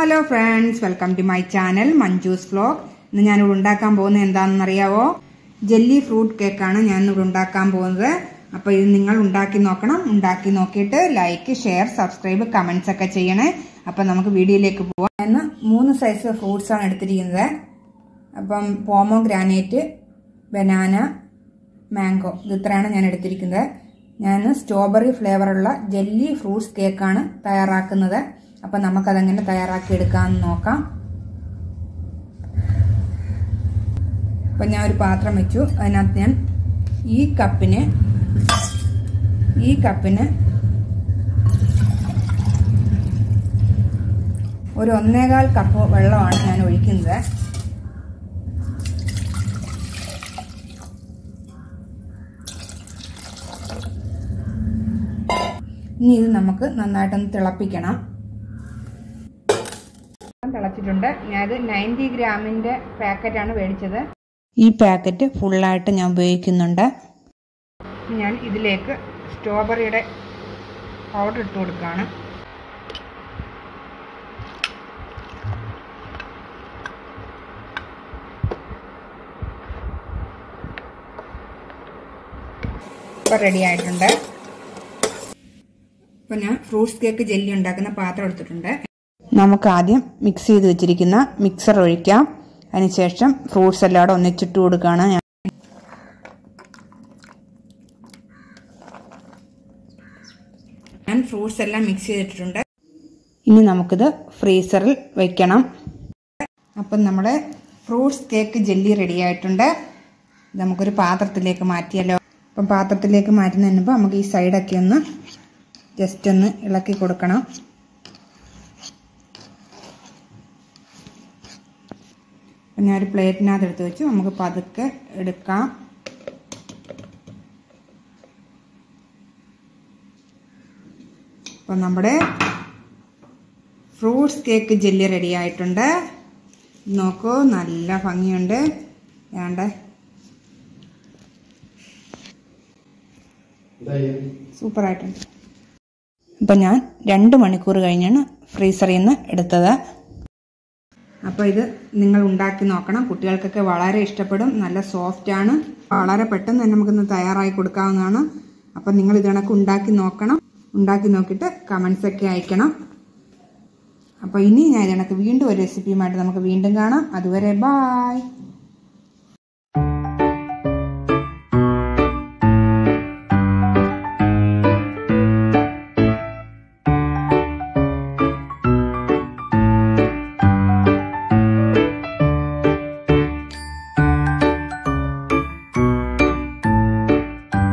Hello friends, welcome to my channel Manju's vlog. ഇന്ന് ഞാനിവിടെ ഉണ്ടാക്കാൻ പോകുന്നത് എന്താണെന്ന് അറിയാവോ? ജെല്ലി ഫ്രൂട്ട് കേക്കാണ് ഞാനിവിടെ ഉണ്ടാക്കാൻ പോകുന്നത്. അപ്പോൾ ഇത് നിങ്ങൾ ഉണ്ടാക്കി നോക്കണം. ഉണ്ടാക്കി നോക്കിയിട്ട് ലൈക്ക്, ഷെയർ, സബ്സ്ക്രൈബ്, കമന്റ്സ് ഒക്കെ ചെയ്യണേ. അപ്പോൾ നമുക്ക് വീഡിയോയിലേക്ക് പോവാം. ഞാൻ 3 സൈസ് ഫ്രൂട്ട്സ് ആണ് എടുത്തിരിക്കുന്നത്. അപ്പം പോമോഗ്രാനൈറ്റ്, ബനാന, മാംഗോ, ഇത് ഇത്രയാണ് ഞാൻ എടുത്തിരിക്കുന്നത്. ഞാൻ സ്ട്രോബെറി ഫ്ലേവറുള്ള ജെല്ലി ഫ്രൂട്ട്സ് കേക്കാണ് തയ്യാറാക്കുന്നത്. അപ്പം നമുക്കതെങ്ങനെ തയ്യാറാക്കി എടുക്കാമെന്ന് നോക്കാം. അപ്പം ഞാൻ ഒരു പാത്രം വെച്ചു. അതിനകത്ത് ഞാൻ ഈ കപ്പിന് ഒരു 1.25 കപ്പ് വെള്ളമാണ് ഞാൻ ഒഴിക്കുന്നത്. ഇനി ഇത് നമുക്ക് നന്നായിട്ടൊന്ന് തിളപ്പിക്കണം. തിളച്ചിട്ടുണ്ട്. ഞാനത് 90 ഗ്രാമിൻ്റെ പാക്കറ്റാണ് മേടിച്ചത്. ഈ പാക്കറ്റ് ഫുള്ളായിട്ട് ഞാൻ ഉപയോഗിക്കുന്നുണ്ട്. ഞാൻ ഇതിലേക്ക് സ്ട്രോബെറിയുടെ പൗഡർ ഇട്ട് കൊടുക്കുകയാണ്. ഇപ്പോൾ റെഡി ആയിട്ടുണ്ട്. അപ്പോൾ ഞാൻ ഫ്രൂട്ട്സ് കേക്ക് ജെല്ലി ഉണ്ടാക്കുന്ന പാത്രം എടുത്തിട്ടുണ്ട്. നമുക്ക് ആദ്യം മിക്സ് ചെയ്ത് വെച്ചിരിക്കുന്ന മിക്സർ ഒഴിക്കാം. അതിനുശേഷം ഫ്രൂട്ട്സ് എല്ലാം കൂടെ ഒന്നിച്ചിട്ട് കൊടുക്കുകയാണ്. ഞാൻ ഫ്രൂട്ട്സ് എല്ലാം മിക്സ് ചെയ്തിട്ടുണ്ട്. ഇനി നമുക്കിത് ഫ്രീസറിൽ വയ്ക്കണം. അപ്പം നമ്മുടെ ഫ്രൂട്ട്സ് കേക്ക് ജെല്ലി റെഡി ആയിട്ടുണ്ട്. നമുക്കൊരു പാത്രത്തിലേക്ക് മാറ്റിയാലോ? അപ്പം പാത്രത്തിലേക്ക് മാറ്റുന്നതിന് മുമ്പ് നമുക്ക് ഈ സൈഡൊക്കെ ഒന്ന് ജസ്റ്റ് ഒന്ന് ഇളക്കി കൊടുക്കണം. ഞാനൊരു പ്ലേറ്റിനകത്ത് എടുത്ത് വെച്ചു. നമുക്ക് പതുക്കെ എടുക്കാം. അപ്പം നമ്മുടെ ഫ്രൂട്ട്സ് കേക്ക് ജെല്ലി റെഡി ആയിട്ടുണ്ട്. നോക്കൂ, നല്ല ഭംഗിയുണ്ട്. വേണ്ട, സൂപ്പറായിട്ടുണ്ട്. അപ്പം ഞാൻ 2 മണിക്കൂർ കഴിഞ്ഞാണ് ഫ്രീസറിൽ നിന്ന് എടുത്തത്. അപ്പോൾ ഇത് നിങ്ങൾ ഉണ്ടാക്കി നോക്കണം. കുട്ടികൾക്കൊക്കെ വളരെ ഇഷ്ടപ്പെടും. നല്ല സോഫ്റ്റാണ്. വളരെ പെട്ടെന്ന് തന്നെ നമുക്കിന്ന് തയ്യാറായി കൊടുക്കാവുന്നതാണ്. അപ്പം നിങ്ങൾ ഇത് കണക്ക് ഉണ്ടാക്കി നോക്കണം. ഉണ്ടാക്കി നോക്കിയിട്ട് കമൻസൊക്കെ അയക്കണം. അപ്പോൾ ഇനി ഞാൻ ഇത് കണക്ക് വീണ്ടും ഒരു റെസിപ്പിയുമായിട്ട് നമുക്ക് വീണ്ടും കാണാം. അതുവരെ ബായ്.